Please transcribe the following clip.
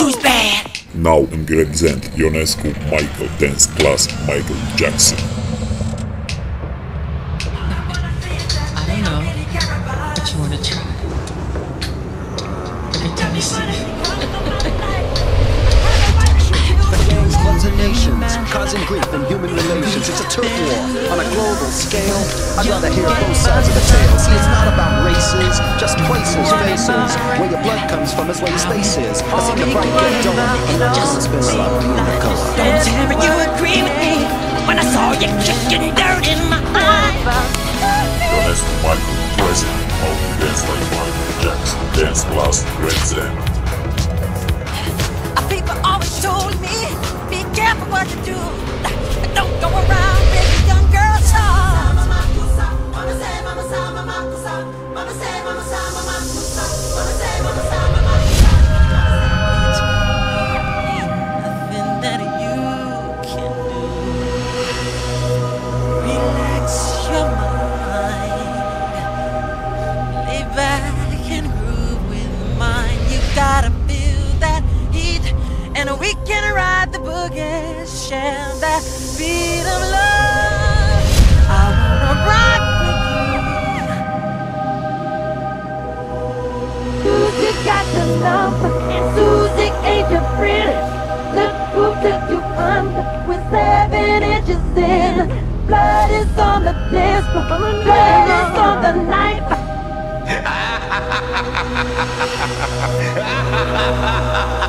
Who's bad? Now in Gravesend, Ionescu, Michael dance class, Michael Jackson. I don't know, but you wanna try. Every time you see it. Gangs, clubs, and nations, causing grief in human relations. It's a turf war on a global scale. I'd rather hear both sides of the tale. See, it's not about races, just places, faces. Where your blood comes from is where your space is. I seen the bright get dull, and now it's been sloppy in the color. Don't tell me you agree with me when I saw you kicking dirt in my eye. Ionescu, Michael, Gravesend. How to dance like Michael Jackson. Dance class, Gravesend. People always told me, be careful what you do. Don't go around breaking young girls' hearts. Mama say, mama say, mama say, mama say, mama say, mama say, mama say, mama say. Nothing that you can do. Relax your mind. Lay back and groove with mine. You gotta feel that heat, and we can ride the boogie, share that beat of love. I wanna rock with you. Susie got the number, and Susie ain't your friend. Look who took you under with 7 inches in. Blood is on the dance floor, blood is on the knife.